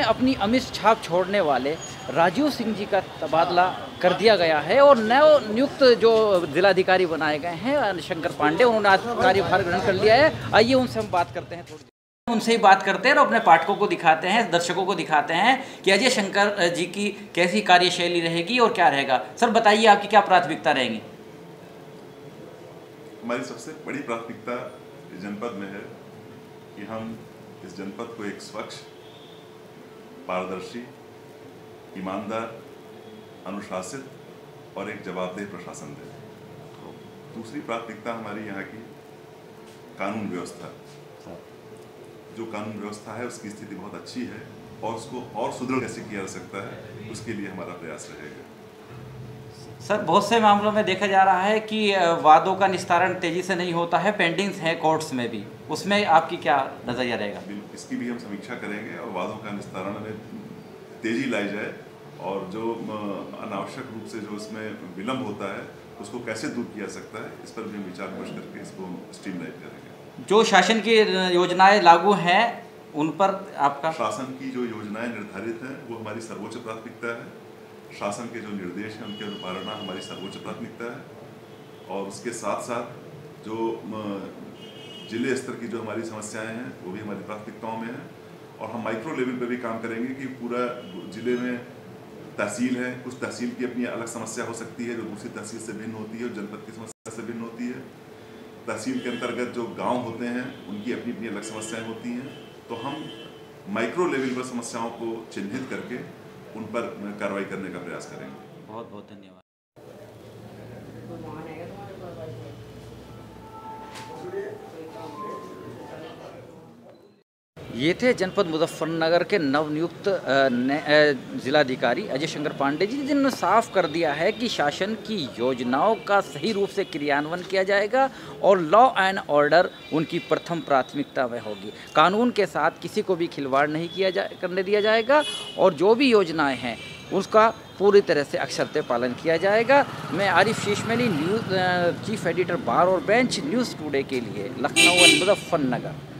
अपनी अमिट छाप छोड़ने वाले राजीव सिंह जी का तबादला कर दिया गया है और नव नियुक्त जो जिलाधिकारी बनाए गए हैं शंकर पांडे, उन्होंने आज कार्यभार ग्रहण कर लिया है। आइए उनसे हम बात करते हैं, थोड़ी उनसे ही बात करते हैं और अपने पाठकों को दिखाते हैं, दर्शकों को दिखाते हैं कि अजय शंकर जी की कैसी कार्यशैली रहेगी और क्या रहेगा। सर बताइए, आपकी क्या प्राथमिकता रहेंगी? हमारी सबसे बड़ी प्राथमिकता इस जनपद में है कि हम इस जनपद को एक स्वच्छ, पारदर्शी, ईमानदार, अनुशासित और एक जवाबदेह प्रशासन दें। तो दूसरी प्राथमिकता हमारी यहाँ की कानून व्यवस्था। जो कानून व्यवस्था है उसकी स्थिति बहुत अच्छी है और उसको और सुदृढ़ कैसे किया जा सकता है, उसके लिए हमारा प्रयास रहेगा। सर बहुत से मामलों में देखा जा रहा है कि वादों का निस्तारण तेजी से नहीं होता है, पेंडिंग्स हैं कोर्ट्स में भी, उसमें आपकी क्या नजरिया रहेगा? इसकी भी हम समीक्षा करेंगे और वादों का निस्तारण में तेजी लाई जाए और जो अनावश्यक रूप से जो इसमें विलंब होता है उसको कैसे दूर किया सकता है, इस पर भी हम विचार विमर्श करके इसको स्ट्रीमलाइन करेंगे। जो शासन की योजनाएं लागू हैं उन पर आपका? शासन की जो योजनाएं निर्धारित हैं वो हमारी सर्वोच्च प्राथमिकता है। शासन के जो निर्देश हैं उनकी अनुपालना हमारी सर्वोच्च प्राथमिकता है और उसके साथ साथ जो जिले स्तर की जो हमारी समस्याएं हैं वो भी हमारी प्राथमिकताओं में हैं और हम माइक्रो लेवल पे भी काम करेंगे कि पूरा जिले में तहसील है, कुछ तहसील की अपनी अलग समस्या हो सकती है जो दूसरी तहसील से भिन्न होती है और जनपद की समस्या से भिन्न होती है। तहसील के अंतर्गत जो गांव होते हैं उनकी अपनी अपनी अलग समस्याएं होती हैं, तो हम माइक्रो लेवल पर समस्याओं को चिन्हित करके उन पर कार्रवाई करने का प्रयास करेंगे। बहुत बहुत धन्यवाद। ये थे जनपद मुजफ्फरनगर के नवनियुक्त जिलाधिकारी अजय शंकर पांडे जी, जिन्होंने साफ कर दिया है कि शासन की योजनाओं का सही रूप से क्रियान्वयन किया जाएगा और लॉ एंड ऑर्डर उनकी प्रथम प्राथमिकता में होगी। कानून के साथ किसी को भी खिलवाड़ नहीं करने दिया जाएगा और जो भी योजनाएं हैं उसका पूरी तरह से अक्षरते पालन किया जाएगा। मैं आरिफ शेषमैली, न्यूज़ चीफ एडिटर बार और बेंच, न्यूज़ टुडे के लिए, लखनऊ और मुजफ्फरनगर।